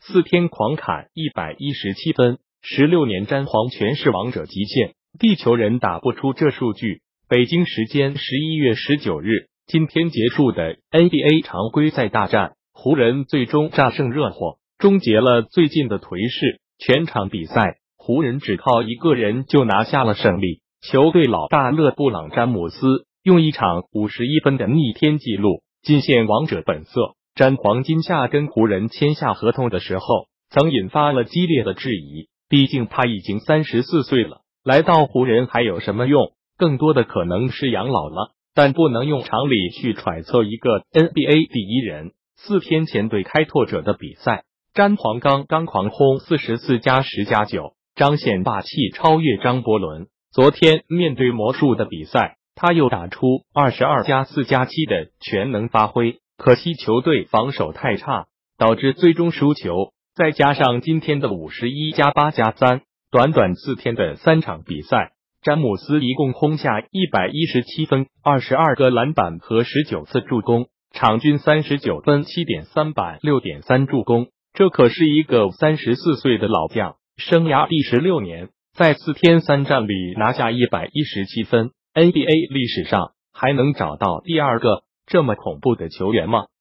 4天狂砍117分，16年詹皇全是王者极限，地球人打不出这数据。北京时间11月19日，今天结束的 NBA 常规赛大战，湖人最终战胜热火，终结了最近的颓势。全场比赛，湖人只靠一个人就拿下了胜利。球队老大勒布朗·詹姆斯用一场51分的逆天纪录尽现王者本色。詹皇今夏跟湖人签下合同的时候，曾引发了激烈的质疑，毕竟他已经34岁了，来到湖人还有什么用？更多的可能是养老了，但不能用常理去揣测一个 NBA 第一人。4天前对开拓者的比赛，詹皇刚狂轰44+10+9，彰显霸气超越张伯伦。昨天面对魔术的比赛，他又打出22+4+7的全能发挥，可惜球队防守太差，导致最终输球。再加上今天的51+8+3，短短4天的3场比赛，詹姆斯一共轰下117分、22个篮板和19次助攻，场均39分、7.3板、6.3助攻。这可是一个34岁的老将，生涯第16年，在4天3战里拿下117分。NBA 历史上还能找到第二个这么恐怖的球员吗？